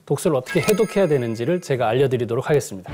독소를 어떻게 해독해야 되는지를 제가 알려드리도록 하겠습니다.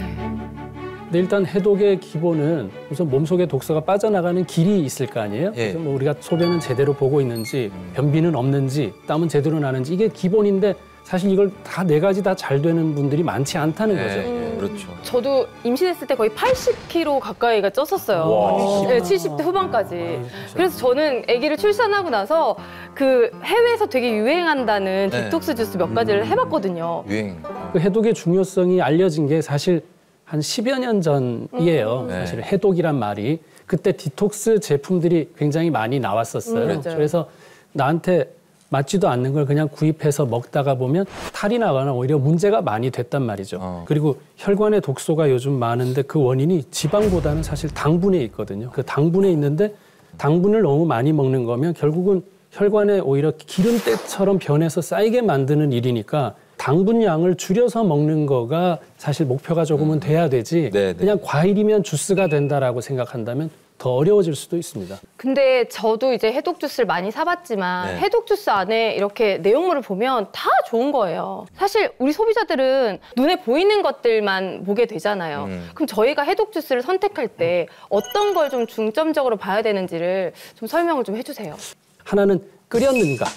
근데 일단 해독의 기본은 우선 몸속에 독소가 빠져나가는 길이 있을 거 아니에요? 그래서 뭐 우리가 소변은 제대로 보고 있는지, 변비는 없는지, 땀은 제대로 나는지 이게 기본인데 사실 이걸 다 네 가지 다 잘 되는 분들이 많지 않다는 거죠. 그렇죠. 저도 임신했을 때 거의 80kg 가까이가 쪘었어요. 네, 70대 후반까지. 그래서 저는 아기를 출산하고 나서 그 해외에서 되게 유행한다는 디톡스 주스 몇 가지를 해봤거든요. 유행. 그 해독의 중요성이 알려진 게 사실 한 10여 년 전이에요. 사실 해독이란 말이. 그때 디톡스 제품들이 굉장히 많이 나왔었어요. 그래서 나한테 맞지도 않는 걸 그냥 구입해서 먹다가 보면 탈이 나거나 오히려 문제가 많이 됐단 말이죠. 그리고 혈관에 독소가 요즘 많은데 그 원인이 지방보다는 사실 당분에 있거든요. 그 당분에 있는데 당분을 너무 많이 먹는 거면 결국은 혈관에 오히려 기름때처럼 변해서 쌓이게 만드는 일이니까 당분 양을 줄여서 먹는 거가 사실 목표가 조금은 돼야 되지 그냥 과일이면 주스가 된다라고 생각한다면 더 어려워질 수도 있습니다. 근데 저도 이제 해독 주스를 많이 사봤지만 해독 주스 안에 이렇게 내용물을 보면 다 좋은 거예요. 사실 우리 소비자들은 눈에 보이는 것들만 보게 되잖아요. 그럼 저희가 해독 주스를 선택할 때 어떤 걸 좀 중점적으로 봐야 되는지를 좀 설명을 좀 해주세요. 하나는 끓였는가.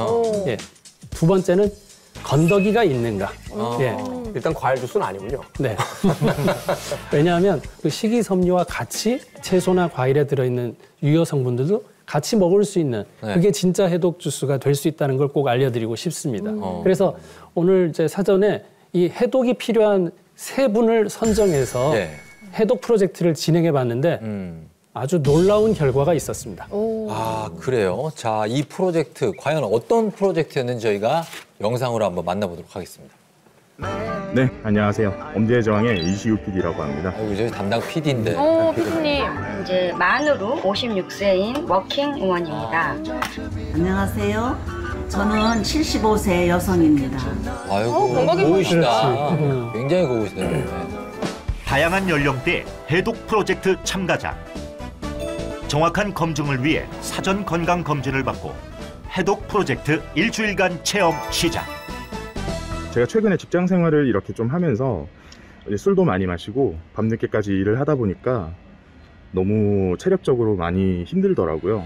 두 번째는 건더기가 있는가. 일단 과일 주스는 아니군요. 네. 왜냐하면 그 식이섬유와 같이 채소나 과일에 들어있는 유효 성분들도 같이 먹을 수 있는 그게 진짜 해독 주스가 될 수 있다는 걸 꼭 알려드리고 싶습니다. 그래서 오늘 이제 사전에 이 해독이 필요한 세 분을 선정해서 해독 프로젝트를 진행해 봤는데 아주 놀라운 결과가 있었습니다. 아, 그래요? 자, 이 프로젝트 과연 어떤 프로젝트였는지 저희가 영상으로 한번 만나보도록 하겠습니다. 네, 안녕하세요. 엄지의 저항의 이시우 PD라고 합니다. 아이고, 저희 담당 PD인데. PD님. 이제 만으로 56세인 워킹 우먼입니다. 안녕하세요. 저는 75세 여성입니다. 아이고, 건강해 고우시다. 굉장히 고우시네요. 다양한 연령대 해독 프로젝트 참가자. 정확한 검증을 위해 사전 건강 검진을 받고 해독 프로젝트 일주일간 체험 시작. 제가 최근에 직장 생활을 이렇게 좀 하면서 술도 많이 마시고 밤늦게까지 일을 하다 보니까 너무 체력적으로 많이 힘들더라고요.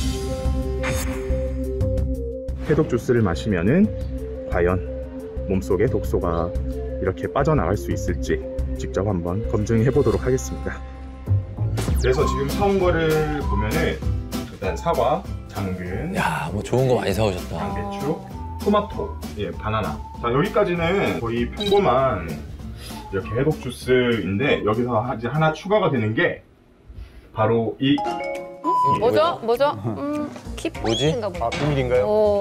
해독 주스를 마시면은 과연 몸속에 독소가 이렇게 빠져나갈 수 있을지 직접 한번 검증해 보도록 하겠습니다. 그래서 지금 사온 거를 보면은 일단 사과, 당근, 야, 뭐 좋은 거 많이 사오셨다. 양배추, 토마토, 바나나. 자, 여기까지는 거의 평범한 이렇게 해독 주스인데 여기서 이제 하나 추가가 되는 게 바로 이 뭐죠? 뭐지? 아, 비밀인가요?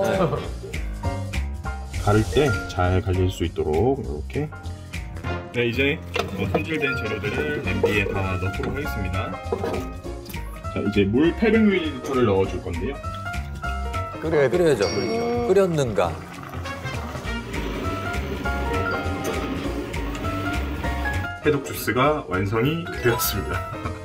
가를 때 잘 갈릴 수 있도록 이렇게. 네, 이제 손질된 재료들을 냄비에 다 넣도록 하겠습니다. 자, 이제 물 800ml를 넣어줄 건데요. 끓여야죠. 끓였는가. 해독 주스가 완성이 되었습니다.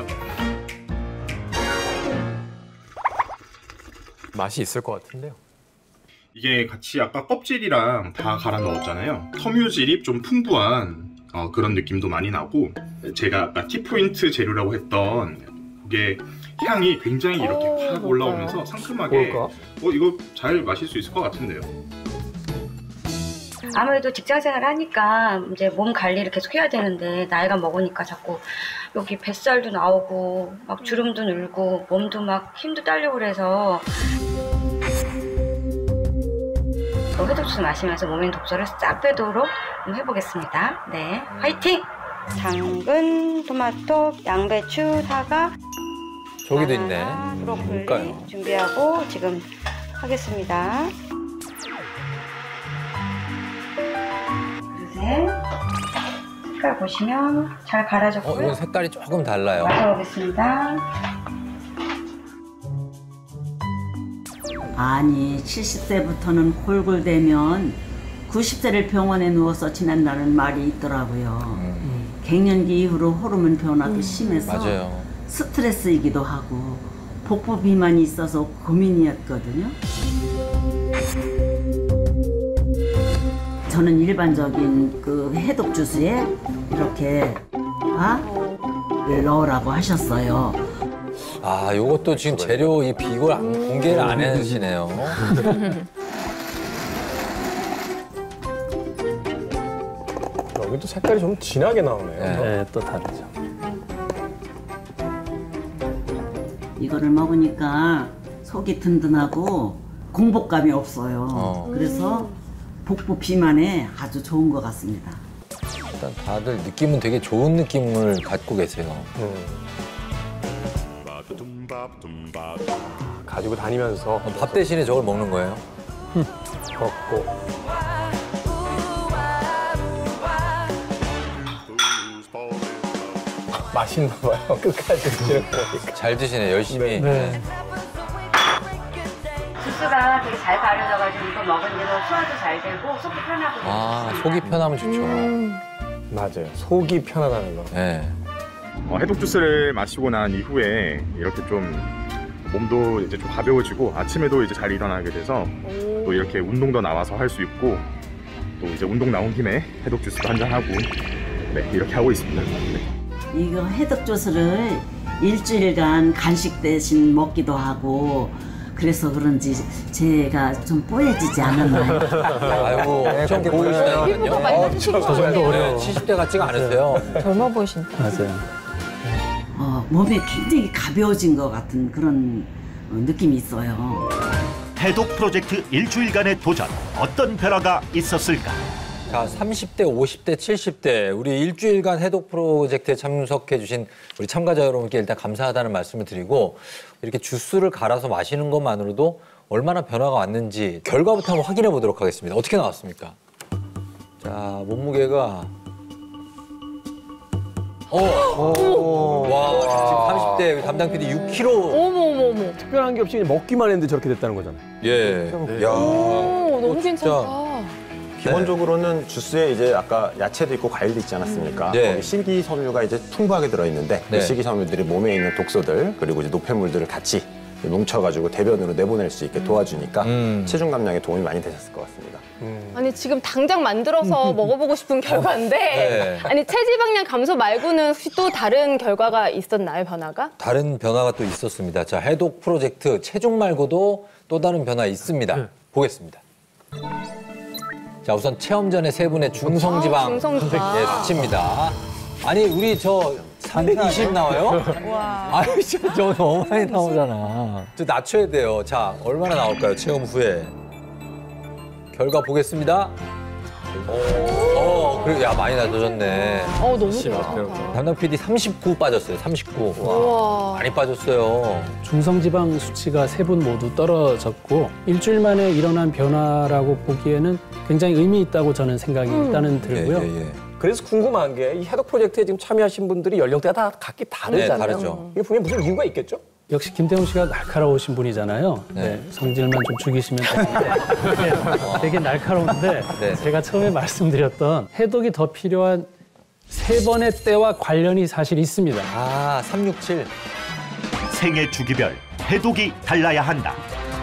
맛이 있을 것 같은데요. 이게 같이 아까 껍질이랑 다 갈아 넣었잖아요. 섬유질이 좀 풍부한 그런 느낌도 많이 나고, 제가 아까 티포인트 재료라고 했던 그게 향이 굉장히 이렇게 확 올라오면서 상큼하게 이거 잘 마실 수 있을 것 같은데요. 아무래도 직장생활 하니까 이제 몸 관리를 계속 해야 되는데 나이가 먹으니까 자꾸 여기 뱃살도 나오고 막 주름도 늘고 몸도 막 힘도 딸리고 그래서 해독 주스 마시면서 몸에 있는 독소를 싹 빼도록 해보겠습니다. 네, 화이팅! 당근, 토마토, 양배추, 사과, 저기도 있네. 브로콜리 뭘까요? 준비하고 지금 하겠습니다. 그릇에 색깔 보시면 잘 갈아졌고요. 이건 색깔이 조금 달라요. 마셔보겠습니다. 아니, 70세부터는 골골대면 90세를 병원에 누워서 지낸다는 말이 있더라고요. 갱년기 이후로 호르몬 변화도 심해서 맞아요. 스트레스이기도 하고 복부 비만이 있어서 고민이었거든요. 저는 일반적인 그 해독 주스에 이렇게 넣으라고 하셨어요. 아, 요것도 지금 재료 이 비율 공개를 안 해주시네요. 여기도 색깔이 좀 진하게 나오네요. 네, 또 다르죠. 이거를 먹으니까 속이 든든하고 공복감이 없어요. 그래서 복부 비만에 아주 좋은 것 같습니다. 일단 다들 느낌은 되게 좋은 느낌을 갖고 계세요. 가지고 다니면서 밥 대신에 저걸 먹는 거예요? 먹고 맛있나 봐요. 끝까지 드시는 거니까. 잘 드시네, 열심히. 네. 주스가 되게 잘 가려져가지고 이거 먹은 뒤로 소화도 잘 되고 속이 편하고 아, 속이 편하면 좋죠. 맞아요. 속이 편하다는 거. 네. 해독 주스를 마시고 난 이후에 이렇게 좀 몸도 이제 좀 가벼워지고 아침에도 이제 잘 일어나게 돼서 또 이렇게 운동도 나와서 할 수 있고 또 이제 운동 나온 김에 해독 주스도 한잔 하고 네, 이렇게 하고 있습니다. 네. 이거 해독 주스를 일주일간 간식 대신 먹기도 하고 그래서 그런지 제가 좀 뽀얘지지 않았나요? 아이고, 좀 보이시다니까요. 저 정도 어려워. 70대 같지가 않으세요. 젊어 보이신다. 맞아요. 몸에 굉장히 가벼워진 것 같은 그런 느낌이 있어요. 해독 프로젝트 일주일간의 도전 어떤 변화가 있었을까? 자, 30대, 50대, 70대 우리 일주일간 해독 프로젝트에 참석해 주신 우리 참가자 여러분께 일단 감사하다는 말씀을 드리고 이렇게 주스를 갈아서 마시는 것만으로도 얼마나 변화가 왔는지 결과부터 한번 확인해 보도록 하겠습니다. 어떻게 나왔습니까? 자, 몸무게가 와, 지금 30대 담당 PD 6kg. 어머. 특별한 게 없이 그냥 먹기만 했는데 저렇게 됐다는 거잖아요. 예. 야, 너무 괜찮다. 기본적으로는 주스에 이제 아까 야채도 있고 과일도 있지 않았습니까? 네. 거기 식이섬유가 이제 풍부하게 들어있는데 네. 그 식이섬유들이 몸에 있는 독소들 그리고 이제 노폐물들을 같이 뭉쳐가지고 대변으로 내보낼 수 있게 도와주니까 체중 감량에 도움이 많이 되셨을 것 같습니다. 아니 지금 당장 만들어서 먹어보고 싶은 결과인데 네. 아니 체지방량 감소 말고는 혹시 또 다른 결과가 있었나요, 변화가? 다른 변화가 또 있었습니다. 자, 해독 프로젝트 체중 말고도 또 다른 변화 있습니다. 보겠습니다. 자, 우선 체험 전에 세 분의 중성지방 중성지방. 예, 수치입니다. 아니, 우리 저 320 나와요? 와. 아니, 진짜 저 너무 많이 나오잖아. 저 낮춰야 돼요. 자, 얼마나 나올까요? 체험 후에. 결과 보겠습니다. 그래, 야, 많이 낮아졌네. 너무 괜찮다. 담당 PD 39 빠졌어요. 39. 우와. 많이 빠졌어요. 중성지방 수치가 세 분 모두 떨어졌고 일주일 만에 일어난 변화라고 보기에는 굉장히 의미 있다고 저는 생각이 일단은 들고요. 예. 그래서 궁금한 게 이 해독 프로젝트에 지금 참여하신 분들이 연령대가 다 각기 다르잖아요. 네, 다르죠. 이게 분명히 무슨 이유가 있겠죠? 역시 김태훈 씨가 날카로우신 분이잖아요. 네, 성질만 좀 죽이시면 되는데 되게 날카로운데 네. 제가 처음에 말씀드렸던 해독이 더 필요한 세 번의 때와 관련이 사실 있습니다. 아, 367. 생애 주기별 해독이 달라야 한다.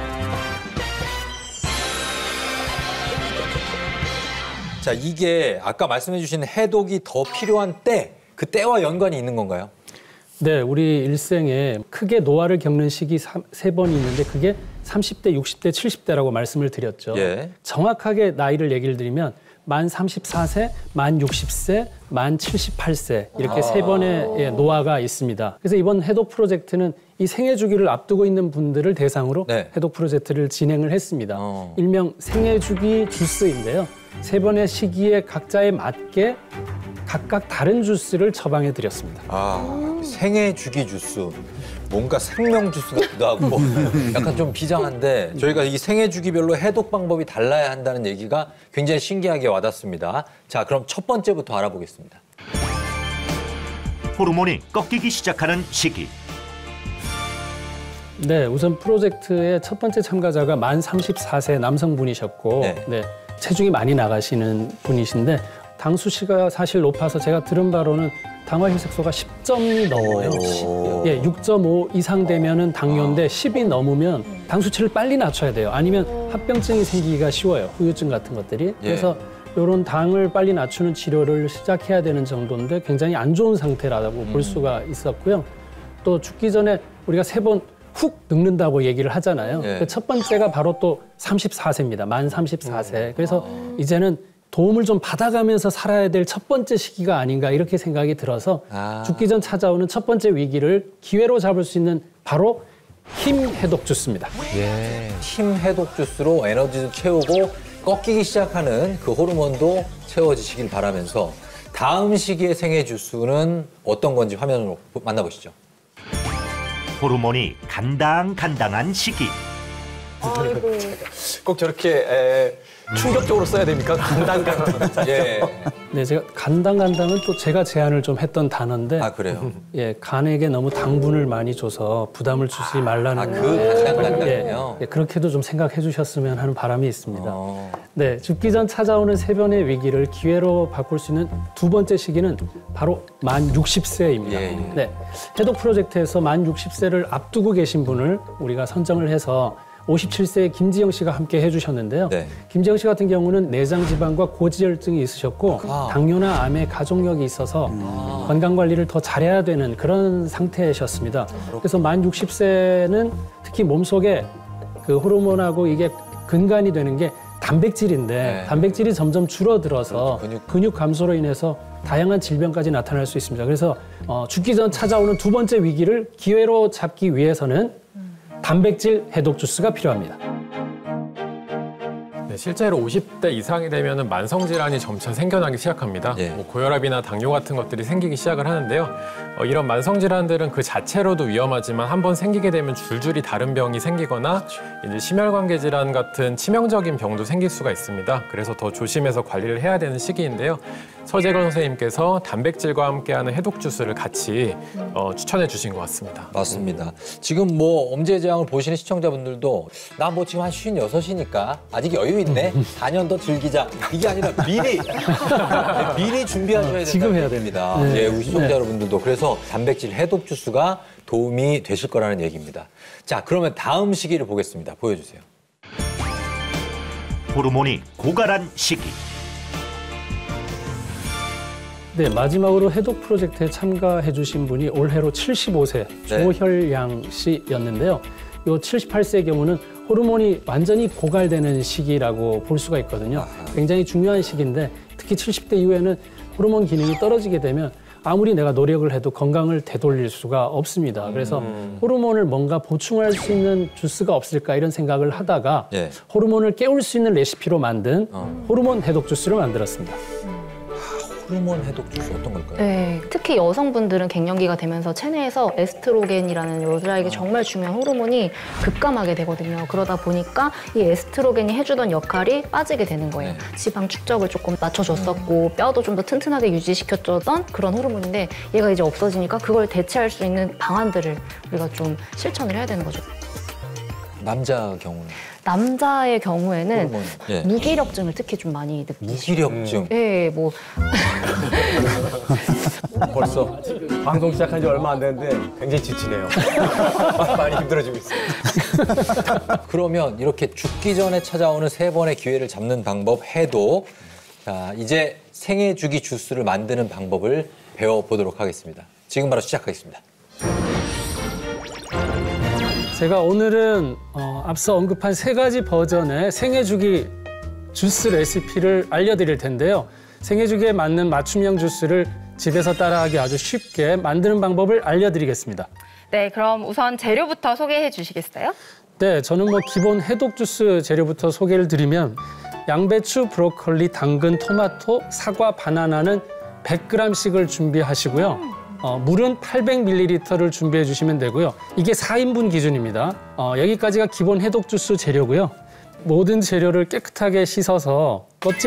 자, 이게 아까 말씀해 주신 해독이 더 필요한 때, 그 때와 연관이 있는 건가요? 네, 우리 일생에 크게 노화를 겪는 시기 세 번이 있는데 그게 30대, 60대, 70대라고 말씀을 드렸죠. 예. 정확하게 나이를 얘기를 드리면 만 34세, 만 60세, 만 78세 이렇게 세 번의 노화가 있습니다. 그래서 이번 해독 프로젝트는 이 생애 주기를 앞두고 있는 분들을 대상으로 네. 해독 프로젝트를 진행을 했습니다. 일명 생애 주기 주스인데요. 세 번의 시기에 각자에 맞게 각각 다른 주스를 처방해 드렸습니다. 아, 생애 주기 주스. 뭔가 생명 주스 같기도 하고 약간 좀 비장한데 저희가 이 생애 주기별로 해독 방법이 달라야 한다는 얘기가 굉장히 신기하게 와닿습니다. 자, 그럼 첫 번째부터 알아보겠습니다. 호르몬이 꺾이기 시작하는 시기. 네, 우선 프로젝트의 첫 번째 참가자가 만 34세 남성분이셨고 네. 체중이 많이 나가시는 분이신데 당 수치가 사실 높아서 제가 들은 바로는 당화혈색소가 10점이 넘어요. 10이요? 예, 6.5 이상 되면은 당뇨인데 10이 넘으면 당 수치를 빨리 낮춰야 돼요. 아니면 합병증이 생기기가 쉬워요. 후유증 같은 것들이. 그래서 이런 당을 빨리 낮추는 치료를 시작해야 되는 정도인데 굉장히 안 좋은 상태라고 볼 수가 있었고요. 또 죽기 전에 우리가 3번 훅 늙는다고 얘기를 하잖아요. 네. 첫 번째가 바로 또 34세입니다. 만 34세. 그래서 이제는 도움을 좀 받아가면서 살아야 될 첫 번째 시기가 아닌가 이렇게 생각이 들어서 죽기 전 찾아오는 첫 번째 위기를 기회로 잡을 수 있는 바로 힘 해독 주스입니다. 예. 힘 해독 주스로 에너지도 채우고 꺾이기 시작하는 그 호르몬도 채워지시길 바라면서 다음 시기의 생애 주스는 어떤 건지 화면으로 만나보시죠. 호르몬이 간당간당한 시기. 꼭 저렇게 충격적으로 써야 됩니까? 간당간당. 예. 네, 제가 간당간당은 또 제가 제안을 좀 했던 단어인데 아, 그래요? 예, 간에게 너무 당분을 많이 줘서 부담을 주지 말라는 그 간당간당이요? 예, 그렇게도 좀 생각해 주셨으면 하는 바람이 있습니다. 네, 죽기 전 찾아오는 3번의 위기를 기회로 바꿀 수 있는 두 번째 시기는 바로 만 60세입니다. 예. 네, 해독 프로젝트에서 만 60세를 앞두고 계신 분을 우리가 선정을 해서 57세의 김지영 씨가 함께 해주셨는데요. 네. 김지영 씨 같은 경우는 내장 지방과 고지혈증이 있으셨고 당뇨나 암에 가족력이 있어서 건강 관리를 더 잘해야 되는 그런 상태셨습니다. 그래서 만 60세는 특히 몸속에 그 호르몬하고 이게 근간이 되는 게 단백질인데 네. 단백질이 점점 줄어들어서 그렇죠. 근육 감소로 인해서 다양한 질병까지 나타날 수 있습니다. 그래서 죽기 전 찾아오는 두 번째 위기를 기회로 잡기 위해서는 단백질 해독 주스가 필요합니다. 네, 실제로 50대 이상이 되면 만성질환이 점차 생겨나기 시작합니다. 예. 뭐 고혈압이나 당뇨 같은 것들이 생기기 시작을 하는데요. 이런 만성질환들은 그 자체로도 위험하지만 한번 생기게 되면 줄줄이 다른 병이 생기거나 이제 심혈관계 질환 같은 치명적인 병도 생길 수가 있습니다. 그래서 더 조심해서 관리를 해야 되는 시기인데요. 서재건 선생님께서 단백질과 함께하는 해독 주스를 같이 추천해 주신 것 같습니다. 맞습니다. 지금 뭐 엄지의장을 보시는 시청자분들도 나 뭐 지금 한 56이니까 아직 여유 있네. 4년 더 즐기자. 이게 아니라 미리 준비하셔야 된다는 지금 해야 얘기입니다. 됩니다. 네. 예, 우리 시청자 여러분들도 그래서 단백질 해독 주스가 도움이 되실 거라는 얘기입니다. 자, 그러면 다음 시기를 보겠습니다. 보여주세요. 호르몬이 고갈한 시기. 네, 마지막으로 해독 프로젝트에 참가해 주신 분이 올해로 75세 조혈양 씨였는데요. 이 78세의 경우는 호르몬이 완전히 고갈되는 시기라고 볼 수가 있거든요. 굉장히 중요한 시기인데 특히 70대 이후에는 호르몬 기능이 떨어지게 되면 아무리 내가 노력을 해도 건강을 되돌릴 수가 없습니다. 그래서 호르몬을 뭔가 보충할 수 있는 주스가 없을까 이런 생각을 하다가 예. 호르몬을 깨울 수 있는 레시피로 만든 호르몬 해독 주스를 만들었습니다. 호르몬 해독 주스 어떤 걸까요? 네, 특히 여성분들은 갱년기가 되면서 체내에서 에스트로겐이라는 여자에게 정말 중요한 호르몬이 급감하게 되거든요. 그러다 보니까 이 에스트로겐이 해주던 역할이 빠지게 되는 거예요. 지방 축적을 조금 낮춰줬었고 뼈도 좀 더 튼튼하게 유지시켜줬던 그런 호르몬인데 얘가 이제 없어지니까 그걸 대체할 수 있는 방안들을 우리가 좀 실천을 해야 되는 거죠. 남자 경우는? 남자의 경우에는 호르몬. 예. 무기력증을 특히 좀 많이 느끼시죠. 무기력증. 네, 뭐 벌써 방송 시작한 지 얼마 안 됐는데 굉장히 지치네요. 많이 힘들어지고 있어요. 그러면 이렇게 죽기 전에 찾아오는 3번의 기회를 잡는 방법 해독. 자, 이제 생애 주기 주스를 만드는 방법을 배워보도록 하겠습니다. 지금 바로 시작하겠습니다. 제가 오늘은 앞서 언급한 3가지 버전의 생애주기 주스 레시피를 알려드릴 텐데요. 생애주기에 맞는 맞춤형 주스를 집에서 따라하기 아주 쉽게 만드는 방법을 알려드리겠습니다. 네, 그럼 우선 재료부터 소개해 주시겠어요? 네, 저는 뭐 기본 해독 주스 재료부터 소개를 드리면 양배추, 브로콜리, 당근, 토마토, 사과, 바나나는 100g씩을 준비하시고요. 물은 800ml를 준비해 주시면 되고요. 이게 4인분 기준입니다. 여기까지가 기본 해독 주스 재료고요. 모든 재료를 깨끗하게 씻어서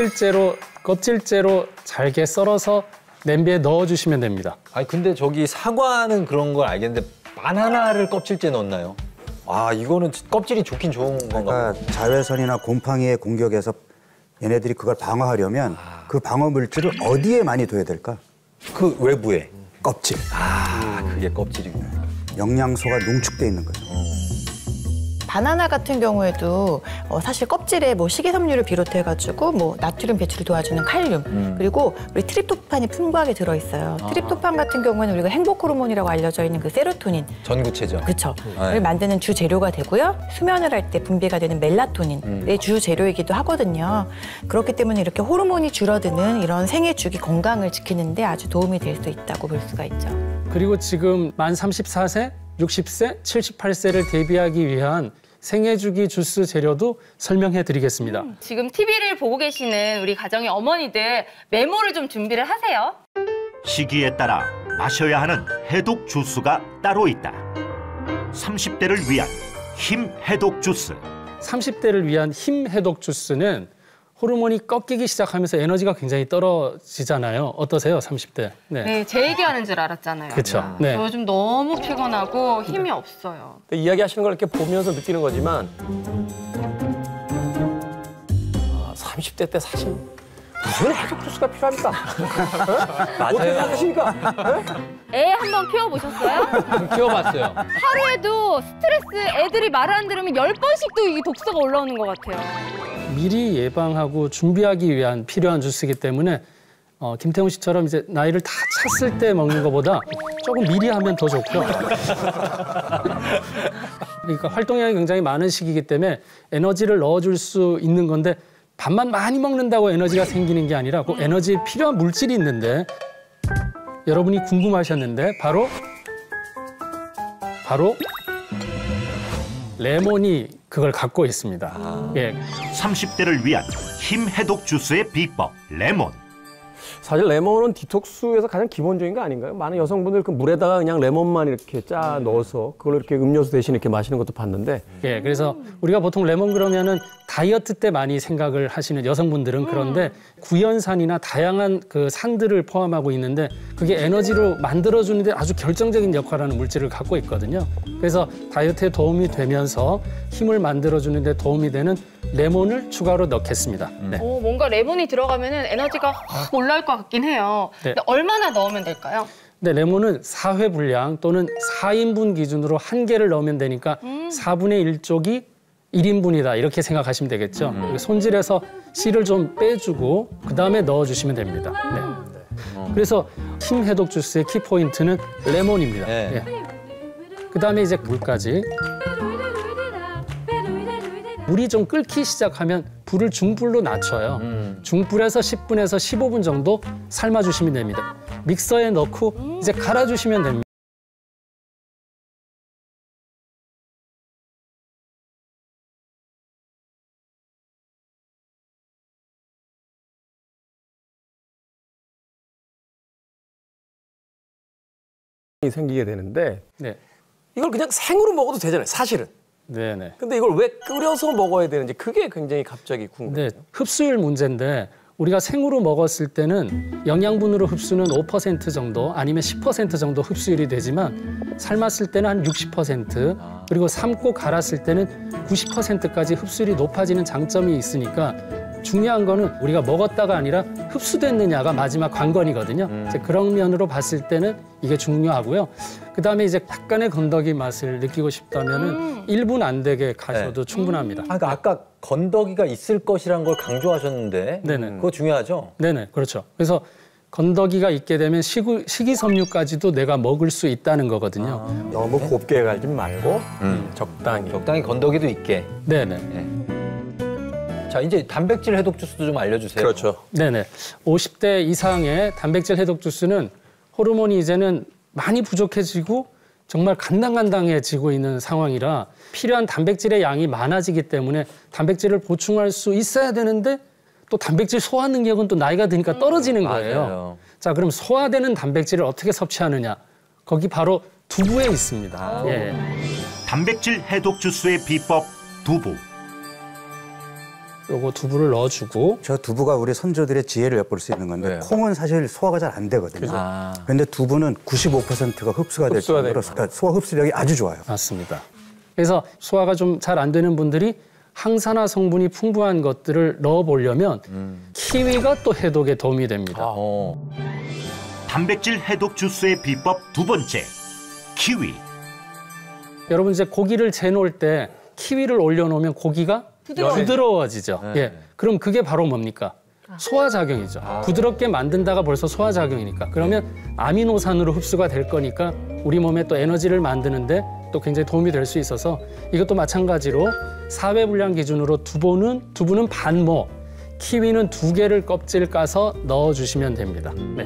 껍질째로 잘게 썰어서 냄비에 넣어주시면 됩니다. 아니 근데 저기 사과는 그런 걸 알겠는데 바나나를 껍질째 넣나요? 아 이거는 껍질이 좋긴 좋은 건가 봐요. 자외선이나 곰팡이의 공격에서 얘네들이 그걸 방어하려면 그 방어 물질을 어디에 많이 둬야 될까? 그 외부에. 껍질. 아 그게 껍질이구나. 영양소가 농축돼 있는 거죠. 바나나 같은 경우에도 사실 껍질에 뭐 식이섬유를 비롯해가지고 뭐 나트륨 배출을 도와주는 칼륨 그리고 우리 트립토판이 풍부하게 들어있어요. 트립토판 같은 경우에는 우리가 행복 호르몬이라고 알려져 있는 그 세로토닌 전구체죠. 그렇죠. 를 만드는 주 재료가 되고요. 수면을 할 때 분비가 되는 멜라토닌의 주 재료이기도 하거든요. 그렇기 때문에 이렇게 호르몬이 줄어드는 이런 생애 주기 건강을 지키는데 아주 도움이 될 수 있다고 볼 수가 있죠. 그리고 지금 만 34세, 60세, 78세를 대비하기 위한 생애주기 주스 재료도 설명해 드리겠습니다. 지금 TV를 보고 계시는 우리 가정의 어머니들 메모를 좀 준비를 하세요. 시기에 따라 마셔야 하는 해독 주스가 따로 있다. 30대를 위한 힘 해독 주스. 30대를 위한 힘 해독 주스는 호르몬이 꺾이기 시작하면서 에너지가 굉장히 떨어지잖아요. 어떠세요, 30대? 네, 제 얘기하는 줄 알았잖아요. 그렇죠. 네. 요즘 너무 피곤하고 힘이 없어요. 이야기하시는 걸 이렇게 보면서 느끼는 거지만 30대 때 사실 무슨 해독 주스가 필요합니까? 어떻게 생각하십니까? 애 한번 키워보셨어요? 키워봤어요. 하루에도 스트레스 애들이 말 안 들으면 10번씩도 이 독소가 올라오는 것 같아요. 미리 예방하고 준비하기 위한 필요한 주스이기 때문에 김태훈 씨처럼 이제 나이를 다 찼을 때 먹는 것보다 조금 미리 하면 더 좋고요. 그러니까 활동량이 굉장히 많은 시기이기 때문에 에너지를 넣어줄 수 있는 건데 밥만 많이 먹는다고 에너지가 생기는 게 아니라 그 에너지에 필요한 물질이 있는데 여러분이 궁금하셨는데 바로 레몬이 그걸 갖고 있습니다. 예. 30대를 위한 힘 해독 주스의 비법 레몬. 사실 레몬은 디톡스에서 가장 기본적인 거 아닌가요? 많은 여성분들 그 물에다가 그냥 레몬만 이렇게 짜 넣어서 그걸 이렇게 음료수 대신 이렇게 마시는 것도 봤는데. 예, 그래서 우리가 보통 레몬 그러면은 다이어트 때 많이 생각을 하시는 여성분들은 그런데 구연산이나 다양한 그 산들을 포함하고 있는데 그게 에너지로 만들어주는데 아주 결정적인 역할을 하는 물질을 갖고 있거든요. 그래서 다이어트에 도움이 되면서 힘을 만들어주는 데 도움이 되는 레몬을 추가로 넣겠습니다. 네. 뭔가 레몬이 들어가면은 에너지가 확 올라올 것 같긴 해요. 네. 근데 얼마나 넣으면 될까요? 네, 레몬은 4회 분량 또는 4인분 기준으로 1개를 넣으면 되니까 4분의 1쪽이 1인분이다 이렇게 생각하시면 되겠죠. 손질해서 씨를 좀 빼주고 그다음에 넣어주시면 됩니다. 네. 그래서 힘 해독 주스의 키포인트는 레몬입니다. 네. 그다음에 이제 물까지. 물이 좀 끓기 시작하면 불을 중불로 낮춰요. 중불에서 10분에서 15분 정도 삶아주시면 됩니다. 믹서에 넣고 이제 갈아주시면 됩니다. 생기게 되는데 네. 이걸 그냥 생으로 먹어도 되잖아요, 사실은. 네네. 근데 이걸 왜 끓여서 먹어야 되는지 그게 굉장히 갑자기 궁금해요. 네, 흡수율 문제인데 우리가 생으로 먹었을 때는 영양분으로 흡수는 5% 정도 아니면 10% 정도 흡수율이 되지만 삶았을 때는 한 60% 그리고 삶고 갈았을 때는 90%까지 흡수율이 높아지는 장점이 있으니까 중요한 거는 우리가 먹었다가 아니라 흡수됐느냐가 마지막 관건이거든요. 이제 그런 면으로 봤을 때는 이게 중요하고요. 그다음에 이제 약간의 건더기 맛을 느끼고 싶다면은 1분 안 되게 가셔도 충분합니다. 그러니까 아까 건더기가 있을 것이라는 걸 강조하셨는데 네네. 그거 중요하죠? 네네, 그렇죠. 그래서 건더기가 있게 되면 식이섬유까지도 내가 먹을 수 있다는 거거든요. 너무 곱게 갈지 말고 적당히 건더기도 있게. 네네. 자, 이제 단백질 해독 주스도 좀 알려주세요. 그렇죠. 네네. 50대 이상의 단백질 해독 주스는 호르몬이 이제는 많이 부족해지고 정말 간당간당해지고 있는 상황이라 필요한 단백질의 양이 많아지기 때문에 단백질을 보충할 수 있어야 되는데 또 단백질 소화 능력은 또 나이가 드니까 떨어지는 거예요. 맞아요. 자, 그럼 소화되는 단백질을 어떻게 섭취하느냐? 거기 바로 두부에 있습니다. 예. 단백질 해독 주스의 비법 두부. 요거 두부를 넣어주고 저 두부가 우리 선조들의 지혜를 엿볼 수 있는 건데 콩은 사실 소화가 잘 안 되거든요. 그런데 두부는 95%가 흡수가 될 정도로 그러니까 소화 흡수력이 아주 좋아요. 맞습니다. 그래서 소화가 좀 잘 안 되는 분들이 항산화 성분이 풍부한 것들을 넣어보려면 키위가 또 해독에 도움이 됩니다. 단백질 해독 주스의 비법 두 번째, 키위. 여러분 이제 고기를 재놓을 때 키위를 올려놓으면 고기가 부드러워지죠. 예, 그럼 그게 바로 뭡니까? 소화작용이죠. 부드럽게 만든다가 벌써 소화작용이니까. 그러면 아미노산으로 흡수가 될 거니까 우리 몸에 또 에너지를 만드는데 또 굉장히 도움이 될 수 있어서 이것도 마찬가지로 4회 분량 기준으로 두부는 반모, 키위는 2개를 껍질 까서 넣어주시면 됩니다. 네.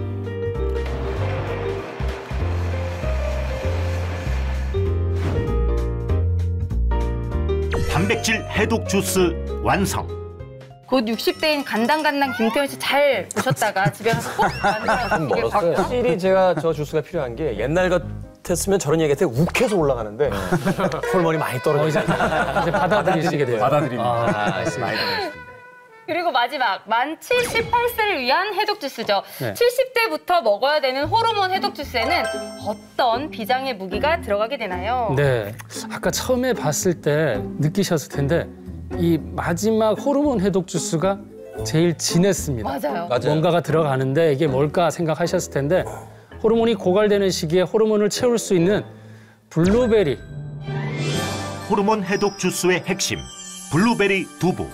단백질 해독 주스 완성. 곧 60대인 간당간당 김태현 씨 잘 보셨다가 집에 가서 꼭 만들어서 확실히 제가 저 주스가 필요한 게 옛날 같았으면 저런 얘기할 때 욱해서 올라가는데 호르몬이 많이 떨어지죠. 이제 받아들이시게 돼요. 받아들입니다. 그리고 마지막 만 78세를 위한 해독 주스죠. 네. 70대부터 먹어야 되는 호르몬 해독 주스에는 어떤 비장의 무기가 들어가게 되나요? 네, 아까 처음에 봤을 때 느끼셨을 텐데 이 마지막 호르몬 해독 주스가 제일 진했습니다. 맞아요. 뭔가가 들어가는데 이게 뭘까 생각하셨을 텐데 호르몬이 고갈되는 시기에 호르몬을 채울 수 있는 블루베리. 호르몬 해독 주스의 핵심, 블루베리 두부.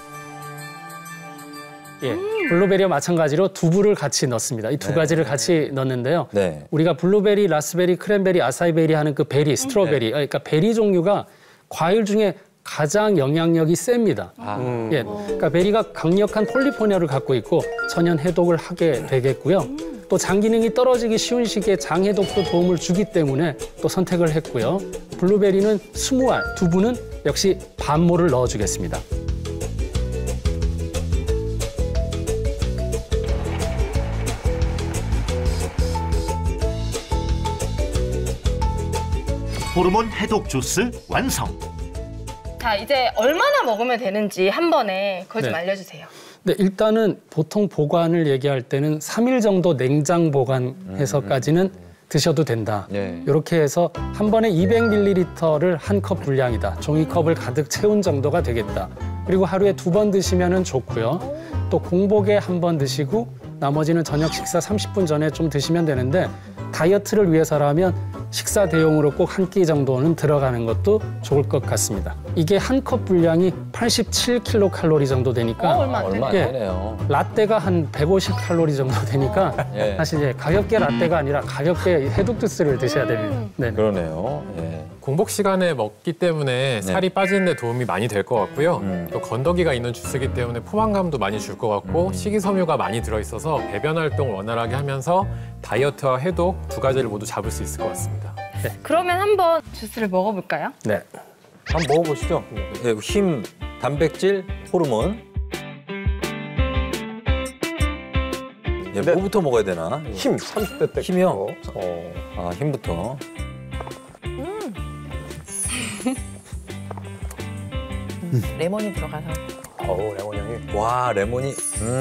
예, 블루베리와 마찬가지로 두부를 같이 넣습니다. 이 두 가지를 같이 넣는데요. 네. 우리가 블루베리, 라스베리, 크랜베리, 아사이베리 하는 그 베리, 스트로베리, 그러니까 베리 종류가 과일 중에 가장 영향력이 셉니다. 예, 그러니까 베리가 강력한 폴리포니아를 갖고 있고 천연 해독을 하게 되겠고요. 또 장 기능이 떨어지기 쉬운 시기에 장 해독도 도움을 주기 때문에 또 선택을 했고요. 블루베리는 20알, 두부는 역시 반모를 넣어주겠습니다. 호르몬 해독 주스 완성. 자, 이제 얼마나 먹으면 되는지 한 번에 그거 좀 네. 알려주세요. 네, 일단은 보통 보관을 얘기할 때는 3일 정도 냉장 보관해서까지는 드셔도 된다. 이렇게 해서 한 번에 200ml를 한 컵 분량이다. 종이컵을 가득 채운 정도가 되겠다. 그리고 하루에 2번 드시면 좋고요. 또 공복에 한 번 드시고 나머지는 저녁 식사 30분 전에 좀 드시면 되는데 다이어트를 위해서라면 식사 대용으로 꼭 한 끼 정도는 들어가는 것도 좋을 것 같습니다. 이게 한 컵 분량이 87kcal 정도 되니까 얼마 안 되네요. 라떼가 한 150칼로리 정도 되니까 예. 사실 이제 가볍게 라떼가 아니라 가볍게 해독 주스를 드셔야 됩니다. 네. 그러네요. 예. 공복 시간에 먹기 때문에 살이 빠지는 데 도움이 많이 될 것 같고요. 또 건더기가 있는 주스이기 때문에 포만감도 많이 줄 것 같고 식이섬유가 많이 들어있어서 배변 활동 원활하게 하면서 다이어트와 해독 두 가지를 모두 잡을 수 있을 것 같습니다. 네. 그러면 한번 주스를 먹어볼까요? 네. 한번 먹어보시죠. 예, 힘, 단백질, 호르몬. 예, 뭐부터 먹어야 되나? 힘, 30대 때. 힘이요? 아, 힘부터. 레몬이 들어가서. 레몬 향이. 와, 레몬이.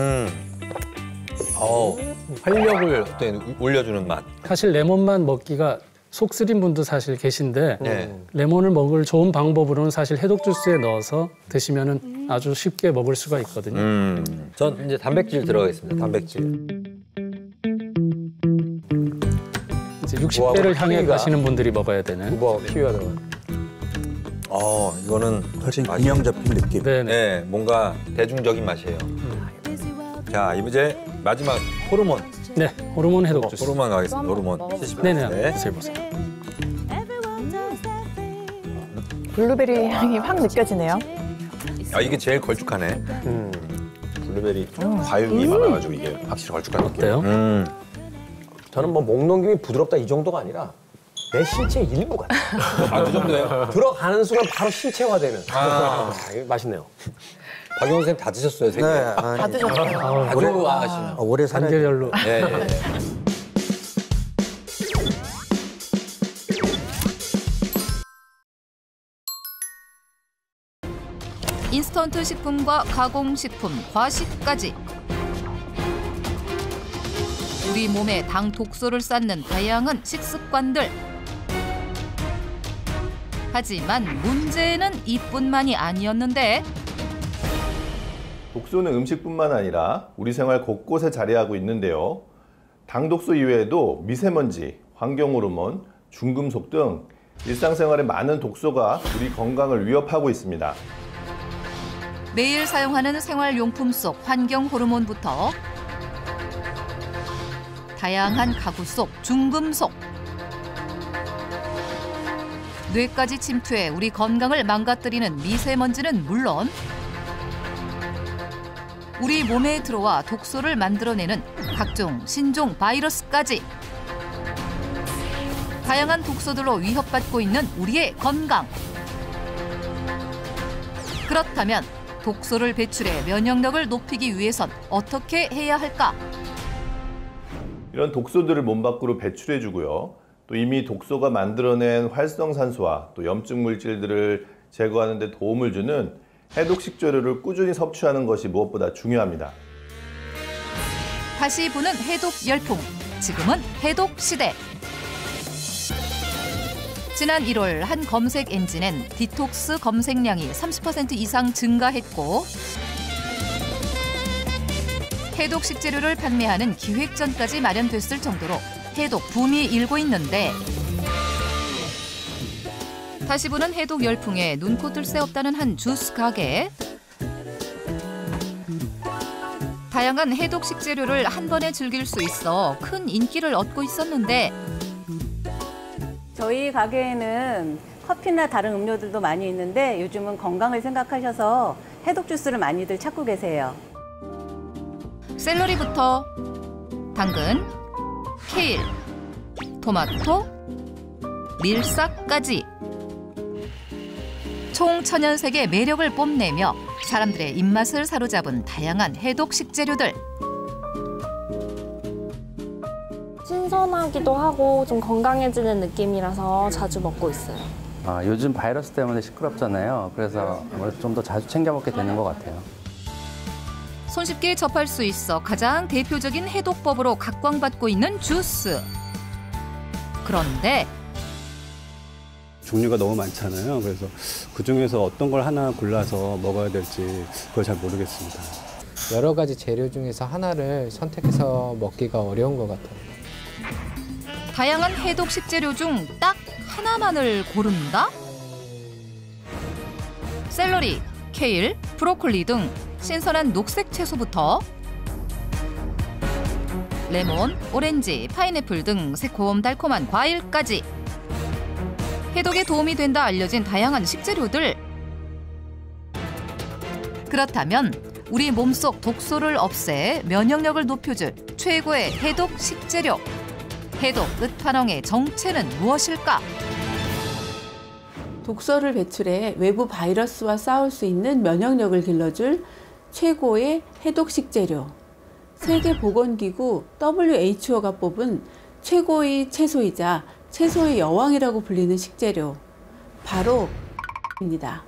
활력을 어떤 올려주는 맛. 사실 레몬만 먹기가 속 쓰린 분도 사실 계신데 네. 레몬을 먹을 좋은 방법으로는 사실 해독 주스에 넣어서 드시면은 아주 쉽게 먹을 수가 있거든요. 전 이제 단백질 들어가겠습니다. 단백질. 이제 60대를 향해 키위가. 가시는 분들이 먹어야 되는. 두부하고 키위가 들어가. 이거는 훨씬 균형 잡힌 느낌. 네. 네, 뭔가 대중적인 맛이에요. 자, 이제 마지막 호르몬. 네, 호르몬 해독 주스. 호르몬 가겠습니다. 호르몬. 네네. 드세요 보세요. 블루베리 향이 확 느껴지네요. 이게 제일 걸쭉하네. 블루베리 과육이 많아가지고 이게 확실히 걸쭉한 느낌. 어때요? 저는 뭐 목 넘김이 부드럽다 이 정도가 아니라 내 신체의 일부 같아요. 그 정도예요? 들어가는 순간 바로 신체화되는. 이거 맛있네요. 박영호 선생님 다 드셨어요, 세 개? 네, 다 드셨어요. 아주 아시네요. 오래 살아야 단계별로. 네. 인스턴트 식품과 가공식품, 과식까지 우리 몸에 당 독소를 쌓는 다양한 식습관들. 하지만 문제는 이뿐만이 아니었는데 독소는 음식뿐만 아니라 우리 생활 곳곳에 자리하고 있는데요. 당독소 이외에도 미세먼지, 환경호르몬, 중금속 등 일상생활에 많은 독소가 우리 건강을 위협하고 있습니다. 매일 사용하는 생활용품 속 환경 호르몬부터 다양한 가구 속 중금속, 뇌까지 침투해 우리 건강을 망가뜨리는 미세먼지는 물론 우리 몸에 들어와 독소를 만들어내는 각종 신종 바이러스까지 다양한 독소들로 위협받고 있는 우리의 건강. 그렇다면 독소를 배출해 면역력을 높이기 위해선 어떻게 해야 할까? 이런 독소들을 몸 밖으로 배출해주고요. 또 이미 독소가 만들어낸 활성산소와 또 염증 물질들을 제거하는 데 도움을 주는 해독 식재료를 꾸준히 섭취하는 것이 무엇보다 중요합니다. 다시 부는 해독 열풍, 지금은 해독 시대. 지난 1월 한 검색 엔진엔 디톡스 검색량이 30% 이상 증가했고 해독 식재료를 판매하는 기획전까지 마련됐을 정도로 해독 붐이 일고 있는데 다시 부는 해독 열풍에 눈코 뜰 새 없다는 한 주스 가게. 다양한 해독 식재료를 한 번에 즐길 수 있어 큰 인기를 얻고 있었는데 저희 가게에는 커피나 다른 음료들도 많이 있는데 요즘은 건강을 생각하셔서 해독 주스를 많이들 찾고 계세요. 샐러리부터 당근, 케일, 토마토, 밀싹까지 총 천연색의 매력을 뽐내며 사람들의 입맛을 사로잡은 다양한 해독 식재료들. 신선하기도 하고 좀 건강해지는 느낌이라서 자주 먹고 있어요. 요즘 바이러스 때문에 시끄럽잖아요. 그래서 좀 더 자주 챙겨 먹게 되는 것 같아요. 손쉽게 접할 수 있어 가장 대표적인 해독법으로 각광받고 있는 주스. 그런데 종류가 너무 많잖아요. 그래서 그중에서 어떤 걸 하나 골라서 먹어야 될지 그걸 잘 모르겠습니다. 여러 가지 재료 중에서 하나를 선택해서 먹기가 어려운 것 같아요. 다양한 해독 식재료 중 딱 하나만을 고른다? 샐러리, 케일, 브로콜리 등 신선한 녹색 채소부터 레몬, 오렌지, 파인애플 등 새콤달콤한 과일까지 해독에 도움이 된다 알려진 다양한 식재료들. 그렇다면 우리 몸속 독소를 없애 면역력을 높여줄 최고의 해독 식재료. 해독 끝판왕의 정체는 무엇일까? 독소를 배출해 외부 바이러스와 싸울 수 있는 면역력을 길러줄 최고의 해독 식재료. 세계보건기구 WHO가 뽑은 최고의 채소이자 채소의 여왕이라고 불리는 식재료. 바로 입니다.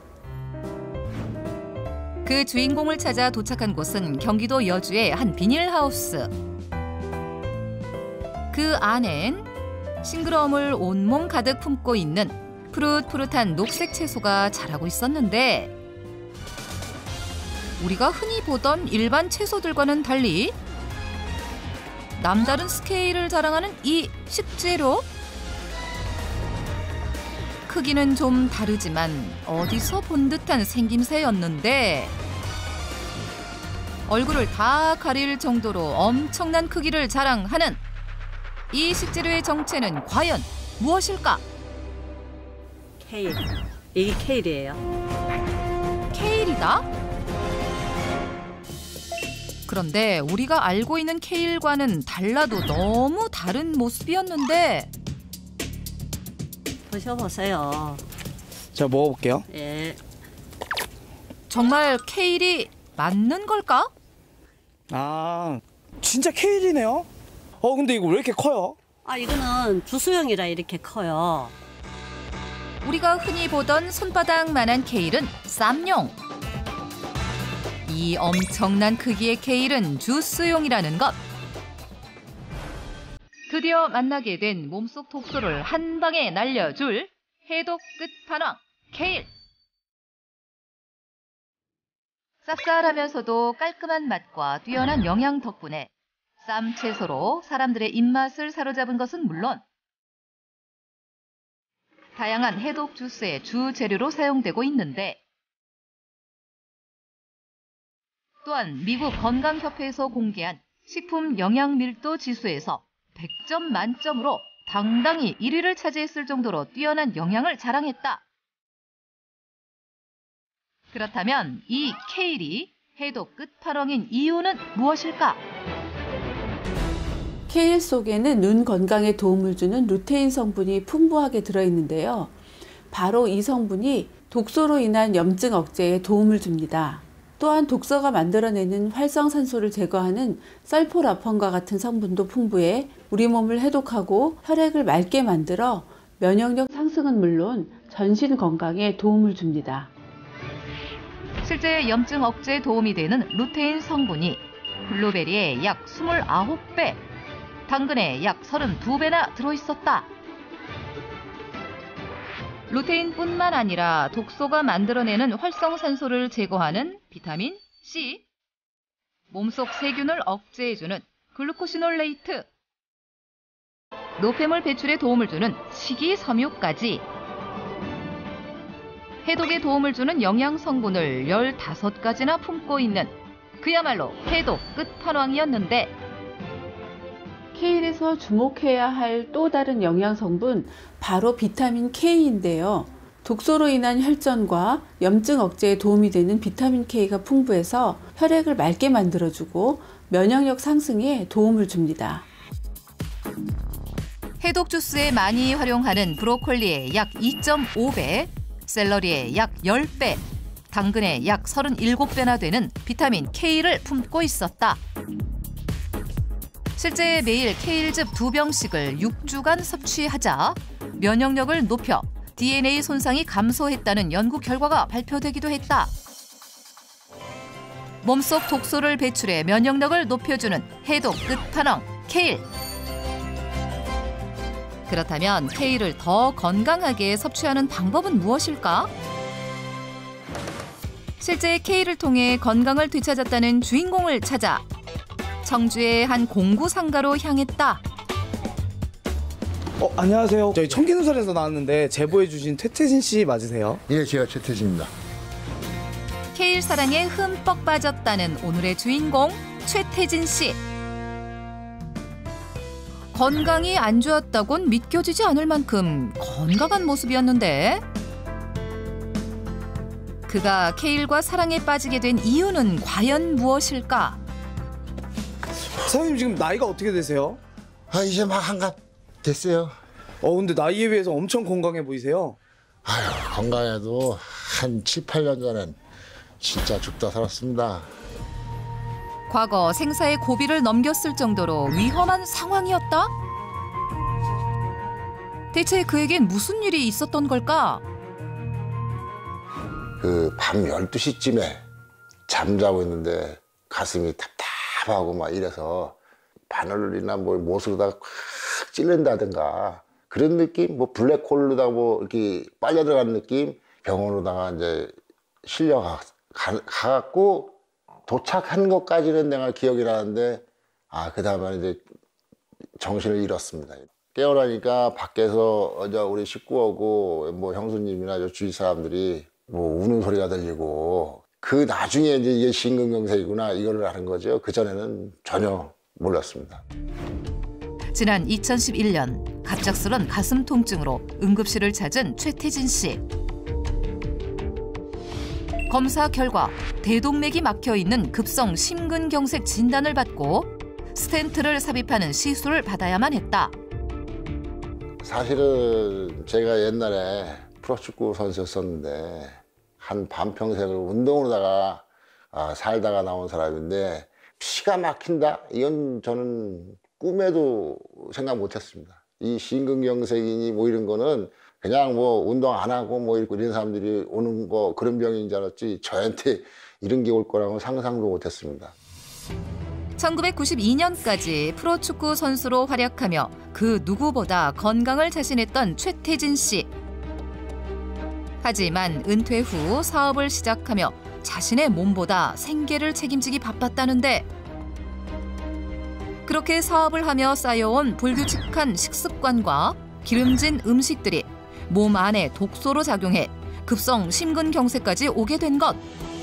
그 주인공을 찾아 도착한 곳은 경기도 여주의 한 비닐하우스. 그 안엔 싱그러움을 온몸 가득 품고 있는 푸릇푸릇한 녹색 채소가 자라고 있었는데 우리가 흔히 보던 일반 채소들과는 달리 남다른 스케일을 자랑하는 이 식재료. 크기는 좀 다르지만 어디서 본 듯한 생김새였는데 얼굴을 다 가릴 정도로 엄청난 크기를 자랑하는 이 식재료의 정체는 과연 무엇일까? 케일. 이게 케일이에요. 케일이다? 그런데 우리가 알고 있는 케일과는 달라도 너무 다른 모습이었는데 드셔보세요. 제가 먹어볼게요. 예. 정말 케일이 맞는 걸까? 아, 진짜 케일이네요. 근데 이거 왜 이렇게 커요? 이거는 주스형이라 이렇게 커요. 우리가 흔히 보던 손바닥만한 케일은 쌈용. 이 엄청난 크기의 케일은 주스용이라는 것. 드디어 만나게 된 몸속 독소를 한 방에 날려줄 해독 끝판왕 케일. 쌉쌀하면서도 깔끔한 맛과 뛰어난 영양 덕분에 쌈 채소로 사람들의 입맛을 사로잡은 것은 물론 다양한 해독 주스의 주 재료로 사용되고 있는데 또한 미국 건강협회에서 공개한 식품 영양 밀도 지수에서 100점 만점으로 당당히 1위를 차지했을 정도로 뛰어난 영양을 자랑했다. 그렇다면 이 케일이 해독 끝판왕인 이유는 무엇일까? 케일 속에는 눈 건강에 도움을 주는 루테인 성분이 풍부하게 들어있는데요. 바로 이 성분이 독소로 인한 염증 억제에 도움을 줍니다. 또한 독소가 만들어내는 활성산소를 제거하는 설포라폰과 같은 성분도 풍부해 우리 몸을 해독하고 혈액을 맑게 만들어 면역력 상승은 물론 전신 건강에 도움을 줍니다. 실제 염증 억제에 도움이 되는 루테인 성분이 블루베리에 약 29배, 당근에 약 32배나 들어있었다. 루테인뿐만 아니라 독소가 만들어내는 활성산소를 제거하는 비타민 C, 몸속 세균을 억제해주는 글루코시놀레이트, 노폐물 배출에 도움을 주는 식이섬유까지 해독에 도움을 주는 영양 성분을 15가지나 품고 있는 그야말로 해독 끝판왕이었는데 케일에서 주목해야 할 또 다른 영양 성분 바로 비타민 K인데요. 독소로 인한 혈전과 염증 억제에 도움이 되는 비타민 K가 풍부해서 혈액을 맑게 만들어주고 면역력 상승에 도움을 줍니다. 해독 주스에 많이 활용하는 브로콜리의 약 2.5배, 샐러리의 약 10배, 당근의 약 37배나 되는 비타민 K를 품고 있었다. 실제 매일 케일즙 2병씩을 6주간 섭취하자 면역력을 높여 DNA 손상이 감소했다는 연구 결과가 발표되기도 했다. 몸속 독소를 배출해 면역력을 높여주는 해독 끝판왕 케일. 그렇다면 케일을 더 건강하게 섭취하는 방법은 무엇일까? 실제 케일을 통해 건강을 되찾았다는 주인공을 찾아 청주의 한 공구 상가로 향했다. 안녕하세요. 저희 청기누설에서 나왔는데 제보해 주신 최태진 씨 맞으세요? 예, 제가 최태진입니다. 케일 사랑에 흠뻑 빠졌다는 오늘의 주인공 최태진 씨. 건강이 안 좋았다곤 믿겨지지 않을 만큼 건강한 모습이었는데 그가 케일과 사랑에 빠지게 된 이유는 과연 무엇일까? 사장님 지금 나이가 어떻게 되세요? 이제 막 한갑 됐어요. 근데 나이에 비해서 엄청 건강해 보이세요. 건강해도 한 7, 8년 전엔 진짜 죽다 살았습니다. 과거 생사의 고비를 넘겼을 정도로 위험한 상황이었다? 대체 그에겐 무슨 일이 있었던 걸까? 밤 12시쯤에 잠자고 있는데 가슴이 답답하고 막 이래서 바늘이나 뭐 못으로다가 확 찔른다든가 그런 느낌? 뭐 블랙홀로다가 뭐 이렇게 빨려 들어가는 느낌? 병원으로다가 이제 실려가갖고 도착한 것까지는 내가 기억이 나는데 그 다음에 이제 정신을 잃었습니다. 깨어나니까 밖에서 우리 식구하고 뭐 형수님이나 주위 사람들이 뭐 우는 소리가 들리고 그 나중에 이제 이게 심근경색이구나 이걸 아는 거죠. 그전에는 전혀 몰랐습니다. 지난 2011년 갑작스런 가슴 통증으로 응급실을 찾은 최태진 씨. 검사 결과 대동맥이 막혀 있는 급성 심근경색 진단을 받고 스텐트를 삽입하는 시술을 받아야만 했다. 사실은 제가 옛날에 프로축구 선수였었는데 한 반평생을 운동으로다가 살다가 나온 사람인데 피가 막힌다? 이건 저는 꿈에도 생각 못했습니다. 이 심근경색이니 뭐 이런 거는 그냥 뭐 운동 안 하고 뭐 이런 사람들이 오는 거 그런 병인 줄 알았지 저한테 이런 게 올 거라고 상상도 못했습니다. 1992년까지 프로축구 선수로 활약하며 그 누구보다 건강을 자신했던 최태진 씨. 하지만 은퇴 후 사업을 시작하며 자신의 몸보다 생계를 책임지기 바빴다는데 그렇게 사업을 하며 쌓여온 불규칙한 식습관과 기름진 음식들이 몸 안에 독소로 작용해 급성 심근경색까지 오게 된 것.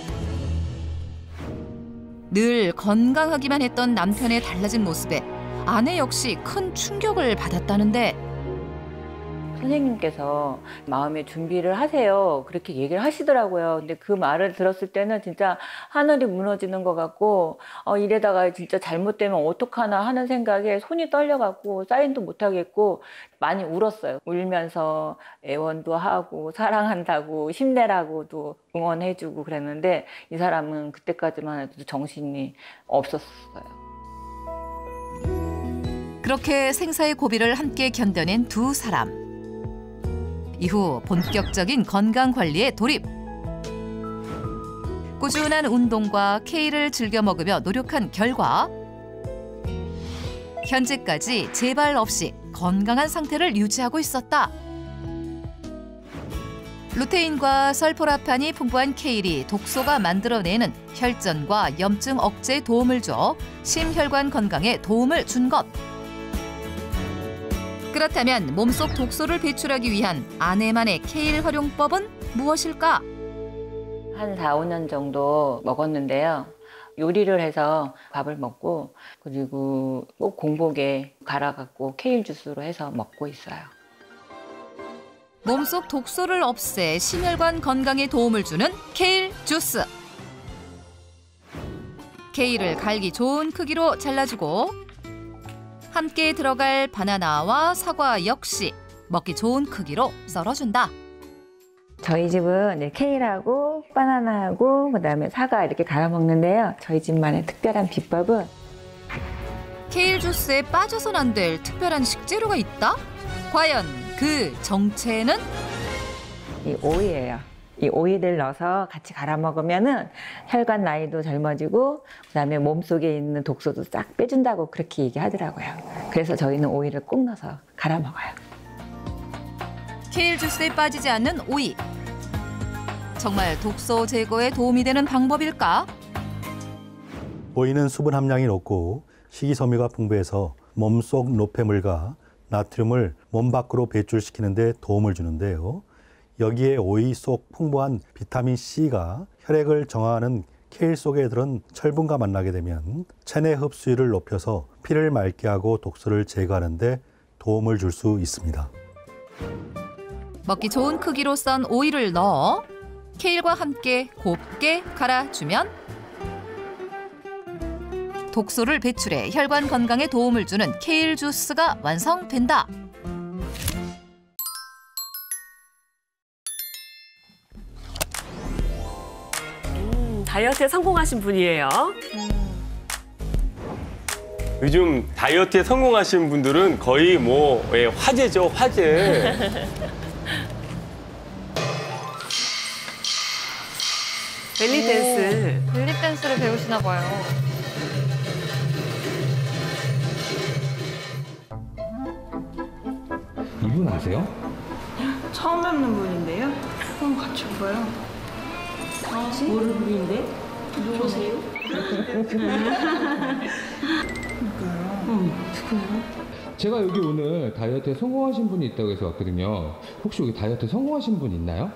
늘 건강하기만 했던 남편의 달라진 모습에 아내 역시 큰 충격을 받았다는데 선생님께서 마음의 준비를 하세요. 그렇게 얘기를 하시더라고요. 근데 그 말을 들었을 때는 진짜 하늘이 무너지는 것 같고 이래다가 진짜 잘못되면 어떡하나 하는 생각에 손이 떨려갖고 사인도 못하겠고 많이 울었어요. 울면서 애원도 하고 사랑한다고 힘내라고도 응원해주고 그랬는데 이 사람은 그때까지만 해도 정신이 없었어요. 그렇게 생사의 고비를 함께 견뎌낸 두 사람. 이후 본격적인 건강관리에 돌입. 꾸준한 운동과 K를 즐겨 먹으며 노력한 결과 현재까지 재발 없이 건강한 상태를 유지하고 있었다. 루테인과 설포라판이 풍부한 케일이 독소가 만들어내는 혈전과 염증 억제에 도움을 줘 심혈관 건강에 도움을 준 것. 그렇다면 몸속 독소를 배출하기 위한 아내만의 케일 활용법은 무엇일까? 한 4, 5년 정도 먹었는데요. 요리를 해서 밥을 먹고 그리고 꼭 공복에 갈아갖고 케일 주스로 해서 먹고 있어요. 몸속 독소를 없애 심혈관 건강에 도움을 주는 케일 주스. 케일을 갈기 좋은 크기로 잘라주고 함께 들어갈 바나나와 사과 역시 먹기 좋은 크기로 썰어준다. 저희 집은 케일하고 바나나하고 그다음에 사과 이렇게 갈아 먹는데요. 저희 집만의 특별한 비법은 케일 주스에 빠져선 안 될 특별한 식재료가 있다? 과연 그 정체는? 이 오이예요. 이 오이를 넣어서 같이 갈아 먹으면은 혈관 나이도 젊어지고 그다음에 몸속에 있는 독소도 싹 빼준다고 그렇게 얘기하더라고요. 그래서 저희는 오이를 꼭 넣어서 갈아 먹어요. 케일 주스에 빠지지 않는 오이. 정말 독소 제거에 도움이 되는 방법일까? 오이는 수분 함량이 높고 식이섬유가 풍부해서 몸속 노폐물과 나트륨을 몸 밖으로 배출시키는 데 도움을 주는데요. 여기에 오이 속 풍부한 비타민 C가 혈액을 정화하는 케일 속에 들은 철분과 만나게 되면 체내 흡수율을 높여서 피를 맑게 하고 독소를 제거하는 데 도움을 줄 수 있습니다. 먹기 좋은 크기로 썬 오이를 넣어 케일과 함께 곱게 갈아주면 독소를 배출해 혈관 건강에 도움을 주는 케일 주스가 완성된다. 다이어트에 성공하신 분이에요. 요즘 다이어트에 성공하신 분들은 거의 뭐 화제죠, 화제. 벨리 댄스. 벨리 댄스를 배우시나 봐요. 이분 아세요? 처음 뵙는 분인데요. 그럼 같이 봐요. 모르는 분인데? 누구세요? 누구예요? 제가 여기 오늘 다이어트에 성공하신 분이 있다고 해서 왔거든요. 혹시 여기 다이어트 성공하신 분 있나요?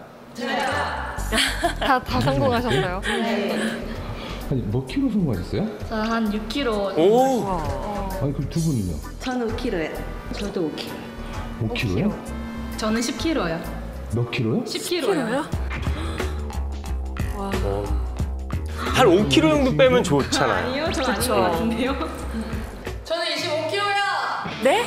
다 성공하셨어요? 네. 아니, 몇 킬로 성공하셨어요? 저 한 6kg. 오! 아니, 그럼 두 분은요? 저는 5kg요. 저도 5kg. 5킬로요? 저는 10kg요. 몇 킬로요? 10kg요. 와. 한 5kg 정도 빼면 좋잖아요. 아니요, 저 아닌 것 같은데요. 저는 25kg요. 네?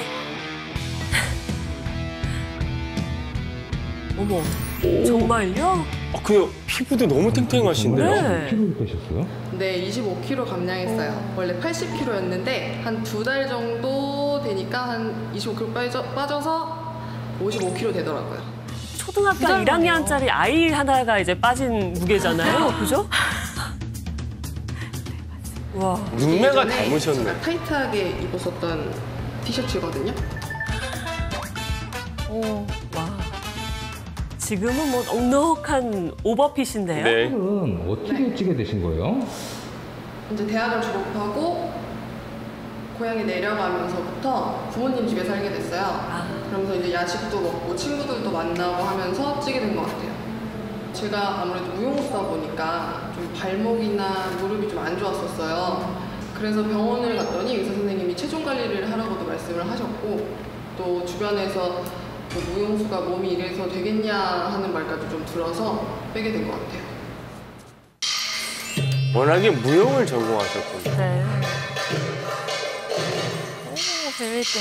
어머, 정말요? 그냥 피부도 너무 탱탱하신데요? 몇 킬로 빼셨어요? 네, 25kg 감량했어요. 원래 80kg였는데 한 2달 정도 되니까 한 25kg 빠져서 55kg 되더라고요. 초등학교 1학년짜리 아이 하나가 이제 빠진 무게잖아요. 그죠? 와. 눈매가 닮으셨네. 제가 타이트하게 입었었던 티셔츠거든요. 오, 와. 지금은 뭐 넉넉한 오버핏인데요. 네. 그럼 어떻게 찌게 되신 거예요? 이제 대학을 졸업하고 고향에 내려가면서부터 부모님 집에 살게 됐어요. 그러면서 이제 야식도 먹고 친구들도 만나고 하면서 찌게 된 것 같아요. 제가 아무래도 무용수다 보니까 좀 발목이나 무릎이 좀 안 좋았었어요. 그래서 병원을 갔더니 의사 선생님이 체중 관리를 하라고도 말씀을 하셨고, 또 주변에서 무용수가 몸이 이래서 되겠냐 하는 말까지 좀 들어서 빼게 된 것 같아요. 워낙에 무용을 전공하셨군요. 네. 오, 재밌대.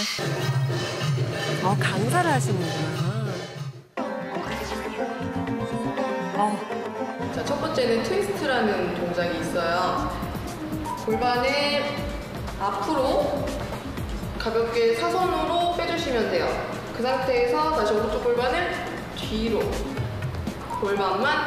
강사를 하시는구나. 자, 첫 번째는 트위스트라는 동작이 있어요. 골반을 앞으로 가볍게 사선으로 빼주시면 돼요. 그 상태에서 다시 오른쪽 골반을 뒤로, 골반만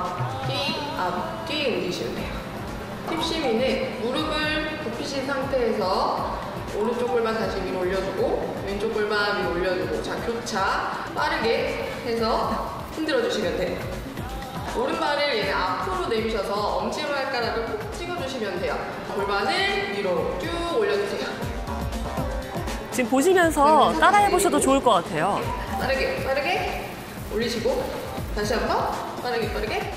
앞뒤 움직이시면 돼요. 힙 시민은 무릎을 굽히신 상태에서 오른쪽 골반 다시 위로 올려주고 왼쪽 골반 위로 올려주고, 자, 교차 빠르게 해서 흔들어 주시면 돼요. 오른발을 얘는 앞으로 내미셔서 엄지발가락을 콕 찍어주시면 돼요. 골반을 위로 쭉 올려주세요. 지금 보시면서 따라해보셔도 좋을 것 같아요. 빠르게 올리시고 다시 한번 빠르게.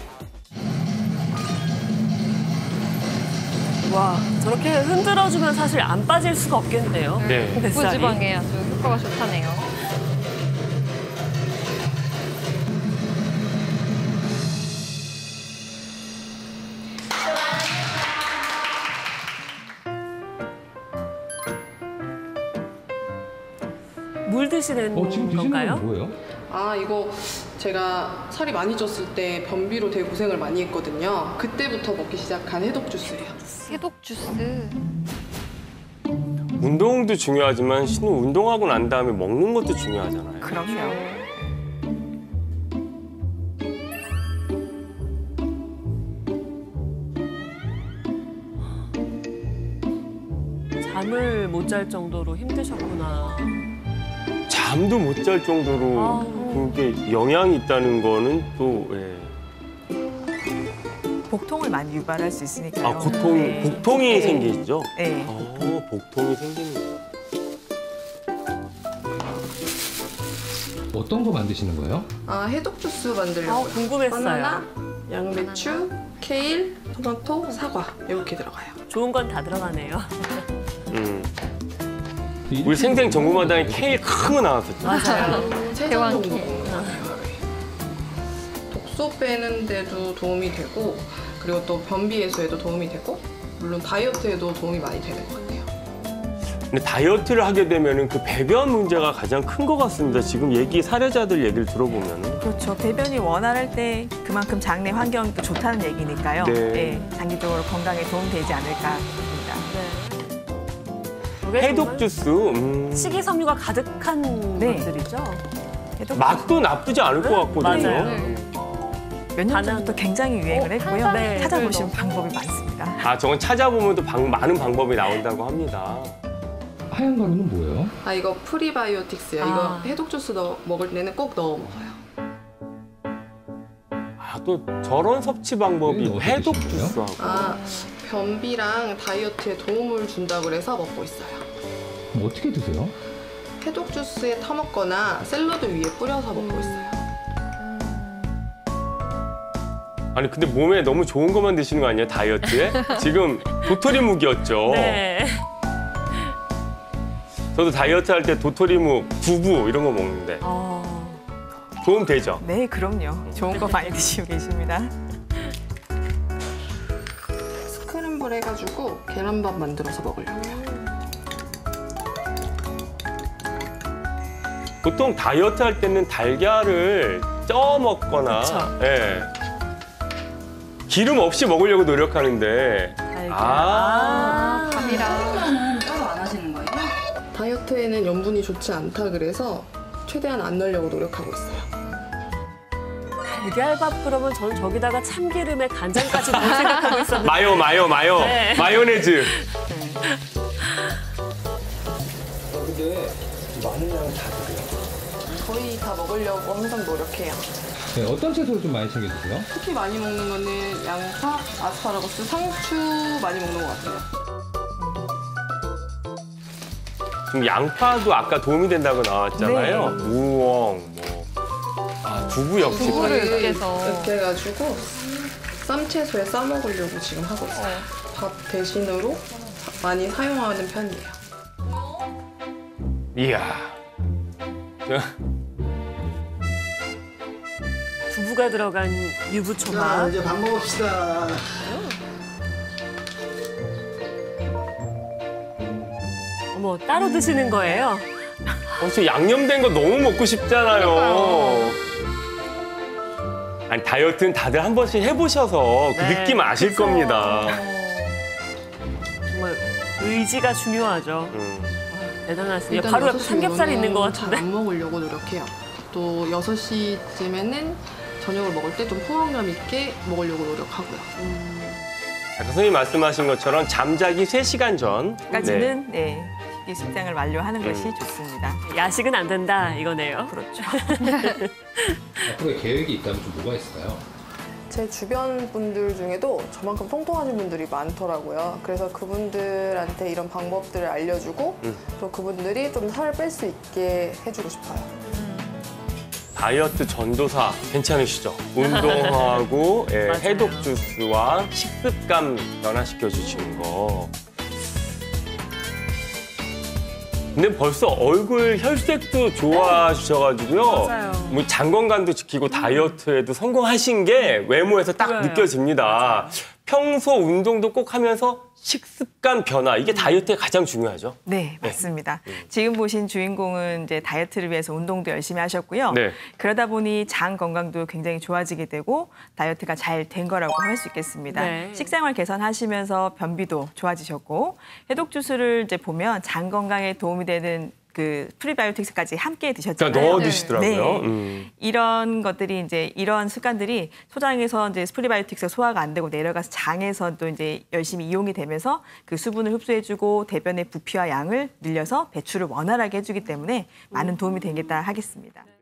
와, 저렇게 흔들어주면 사실 안 빠질 수가 없겠네요. 네. 뱃살이. 아주 효과가 좋다네요. 물 드시는 지금 드시는 건가요? 건 뭐예요? 아, 이거 제가 살이 많이 쪘을 때 변비로 되게 고생을 많이 했거든요. 그때부터 먹기 시작한 해독 주스예요. 해독 주스. 운동도 중요하지만 운동하고 난 다음에 먹는 것도 중요하잖아요. 그럼요. 잠을 못 잘 정도로 힘드셨구나. 잠도 못 잘 정도로 그게 영향이 있다는 거는 또 복통을 많이 유발할 수 있으니까요. 복통이 생기죠? 네. 복통이 생깁니다. 어떤 거 만드시는 거예요? 아, 해독 주스 만들려고요. 궁금했어요. 바나나, 양배추, 케일, 토마토, 사과 이렇게 들어가요. 좋은 건 다 들어가네요. 우리 생생 전구마당에 케일 큰 거 나왔었죠. 맞아요. 대왕 케일. 독소 빼는 데도 도움이 되고, 그리고 또 변비 해소에도 도움이 되고, 물론 다이어트에도 도움이 많이 되는 것 같아요. 근데 다이어트를 하게 되면은 그 배변 문제가 가장 큰 것 같습니다. 지금 사례자들 얘기를 들어보면은. 그렇죠. 배변이 원활할 때 그만큼 장내 환경도 좋다는 얘기니까요. 네. 장기적으로 건강에 도움되지 않을까 싶습니다. 해독 주스. 식이섬유가 가득한 것들이죠. 맛도 나쁘지 않을 것 같거든요. 몇 년 전부터 굉장히 유행을 했고요. 찾아보시면 방법이 많습니다. 저건 찾아보면 또 많은 방법이 나온다고 합니다. 하얀 가루는 뭐예요? 아, 이거 프리바이오틱스예요. 이거 해독 주스 먹을 때는 꼭 넣어 먹어요. 또 저런 섭취 방법이 해독 주스하고. 변비랑 다이어트에 도움을 준다고 그래서 먹고 있어요. 그럼 어떻게 드세요? 해독 주스에 타먹거나 샐러드 위에 뿌려서 먹고 있어요. 아니 근데 몸에 너무 좋은 것만 드시는 거 아니에요, 다이어트에? 지금 도토리묵이었죠. 네. 저도 다이어트 할 때 도토리묵, 두부 이런 거 먹는데 도움 되죠? 네, 그럼요. 좋은 거 많이 드시고 계십니다. 스크램블 해가지고 계란밥 만들어서 먹으려고요. 보통 다이어트 할 때는 달걀을 쪄 먹거나 기름 없이 먹으려고 노력하는데 밥이랑 따로 안 하시는 거예요? 다이어트에는 염분이 좋지 않다 그래서 최대한 안 넣으려고 노력하고 있어요. 달걀밥 그러면 저는 저기다가 참기름에 간장까지 넣을 생각하고 있었는데. 마요. 네. 마요네즈. 근데 많은 양을 다 드세요? 거의 다 먹으려고 항상 노력해요. 네, 어떤 채소를 좀 많이 챙겨 드세요? 특히 많이 먹는 거는 양파, 아스파라거스, 상추 많이 먹는 것 같아요. 지금 양파도 아까 도움이 된다고 나왔잖아요. 네. 우엉, 두부 역시. 두부를 으깨가지고 쌈채소에 싸 먹으려고 지금 하고 있어요. 밥 대신으로 많이 사용하는 편이에요. 이야. 두부가 들어간 유부초밥. 이제 밥 먹읍시다. 어머, 따로 드시는 거예요? 저 양념된 거 너무 먹고 싶잖아요. 아니, 다이어트는 다들 한 번씩 해보셔서 그 네, 느낌 아실 그쵸. 겁니다. 정말 의지가 중요하죠. 대단하시네요. 일단 바로 옆에 6시 삼겹살이 있는 것 같은데. 잘 안 먹으려고 노력해요. 또 6시쯤에는 저녁을 먹을 때 좀 포만감 있게 먹으려고 노력하고요. 선생님이 말씀하신 것처럼 잠자기 3시간 전. 까지는 이 식장을 완료하는 것이 좋습니다. 야식은 안 된다 이거네요. 그렇죠. 앞으로의 계획이 있다면 좀 뭐가 있을까요? 제 주변 분들 중에도 저만큼 통통하신 분들이 많더라고요. 그래서 그분들한테 이런 방법들을 알려주고 또 그분들이 좀 살을 뺄 수 있게 해주고 싶어요. 다이어트 전도사 괜찮으시죠? 운동하고 해독 주스와 식습관 변화시켜 주시는 거. 근데 벌써 얼굴 혈색도 좋아지셔가지고요. 맞아요. 뭐 장 건강도 지키고 다이어트에도 성공하신 게 외모에서 딱 그래요. 느껴집니다. 평소 운동도 꼭 하면서 식습관 변화, 이게 다이어트에 가장 중요하죠. 네, 맞습니다. 지금 보신 주인공은 이제 다이어트를 위해서 운동도 열심히 하셨고요. 네. 그러다 보니 장 건강도 굉장히 좋아지게 되고 다이어트가 잘 된 거라고 할 수 있겠습니다. 네. 식생활 개선하시면서 변비도 좋아지셨고 해독 주스를 이제 보면 장 건강에 도움이 되는 그 프리바이오틱스까지 함께 드셨잖아요. 그러니까 넣어 드시더라고요. 네. 이런 것들이 이제 이런 습관들이 소장에서 이제 프리바이오틱스가 소화가 안 되고 내려가서 장에서 또 이제 열심히 이용이 되면서 그 수분을 흡수해주고 대변의 부피와 양을 늘려서 배출을 원활하게 해주기 때문에 많은 도움이 되겠다 하겠습니다.